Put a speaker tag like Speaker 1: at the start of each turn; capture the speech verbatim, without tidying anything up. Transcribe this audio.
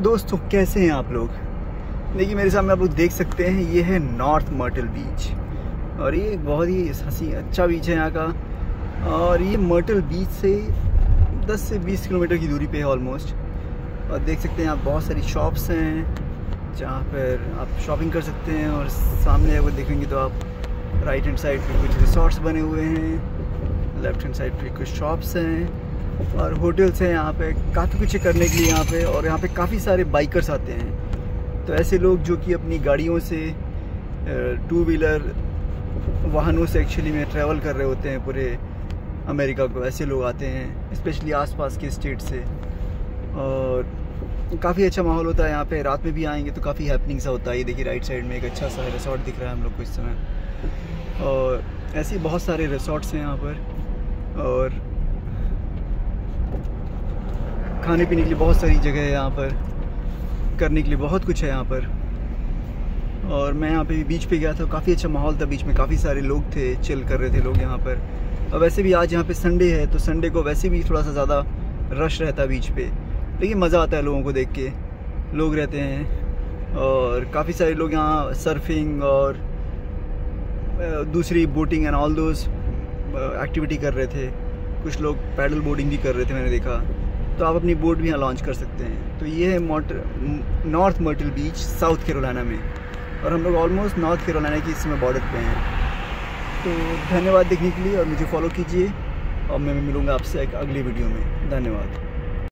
Speaker 1: दोस्तों कैसे हैं आप लोग। देखिए मेरे सामने आप लोग देख सकते हैं, ये है नॉर्थ मर्टल बीच और ये बहुत ही हंसी अच्छा बीच है यहाँ का। और ये मर्टल बीच से दस से बीस किलोमीटर की दूरी पे है ऑलमोस्ट। और देख सकते हैं आप बहुत सारी शॉप्स हैं जहाँ पर आप शॉपिंग कर सकते हैं। और सामने अगर देखेंगे तो आप राइट हैंड साइड पे कुछ रिसोर्ट्स बने हुए हैं, लेफ्ट हैंड साइड पे कुछ शॉप्स हैं और होटल्स हैं। यहाँ पे काफ़ी कुछ करने के लिए यहाँ पे। और यहाँ पे काफ़ी सारे बाइकर्स आते हैं, तो ऐसे लोग जो कि अपनी गाड़ियों से, टू व्हीलर वाहनों से एक्चुअली में ट्रैवल कर रहे होते हैं पूरे अमेरिका को, ऐसे लोग आते हैं स्पेशली आसपास के स्टेट से। और काफ़ी अच्छा माहौल होता है यहाँ पे। रात में भी आएंगे तो काफ़ी हैपनिंग सा होता है। ये देखिए राइट साइड में एक अच्छा सा रिसोर्ट दिख रहा है हम लोग को इस समय। और ऐसे बहुत सारे रिसोर्ट्स हैं यहाँ पर और खाने पीने के लिए बहुत सारी जगह है यहाँ पर, करने के लिए बहुत कुछ है यहाँ पर। और मैं यहाँ पे बीच पे गया था, काफ़ी अच्छा माहौल था। बीच में काफ़ी सारे लोग थे, चिल कर रहे थे लोग यहाँ पर। और वैसे भी आज यहाँ पे संडे है तो संडे को वैसे भी थोड़ा सा ज़्यादा रश रहता है बीच पे, लेकिन मज़ा आता है लोगों को देख के। लोग रहते हैं और काफ़ी सारे लोग यहाँ सर्फिंग और दूसरी boating and all those activity कर रहे थे। कुछ लोग पैडल बोर्डिंग भी कर रहे थे, मैंने देखा। तो आप अपनी बोट भी यहाँ लॉन्च कर सकते हैं। तो ये है North Myrtle Beach South Carolina में, और हम लोग ऑलमोस्ट नॉर्थ कैरोलिना की इस समय बॉर्डर पे हैं। तो धन्यवाद देखने के लिए और मुझे फॉलो कीजिए और मैं मिलूँगा आपसे एक अगली वीडियो में। धन्यवाद।